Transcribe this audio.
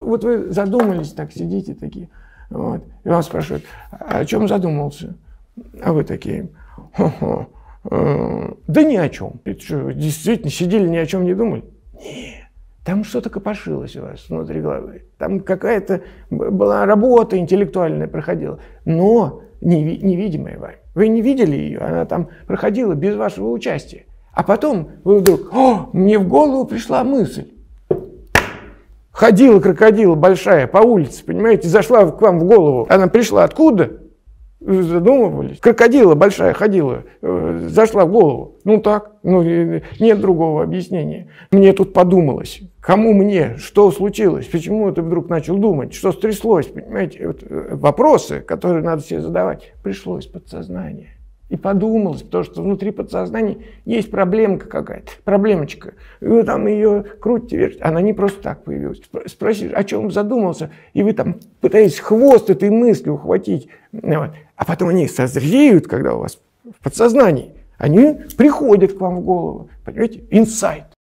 Вот вы задумались, так сидите такие, вот, и вас спрашивают, о чем задумался? А вы такие, да ни о чем. Это что, действительно сидели, ни о чем не думали? Нет. Там что-то копошилось у вас внутри головы. Там какая-то была работа интеллектуальная проходила, но невидимая вами. Вы не видели ее, она там проходила без вашего участия. А потом вы вдруг, мне в голову пришла мысль. Ходила крокодила большая по улице, понимаете, зашла к вам в голову. Она пришла откуда? Вы задумывались? Крокодила большая ходила, зашла в голову. Ну так, нет другого объяснения. Мне тут подумалось, кому мне, что случилось, почему ты вдруг начал думать, что стряслось, понимаете? Вот вопросы, которые надо себе задавать, пришло из подсознания. И подумалось, потому что внутри подсознания есть проблемка какая-то, проблемочка. И вы там ее крутите, вертите. Она не просто так появилась. Спросишь, о чем задумался, и вы там пытаетесь хвост этой мысли ухватить. Вот. А потом они созреют, когда у вас в подсознании. Они приходят к вам в голову. Понимаете? Инсайт.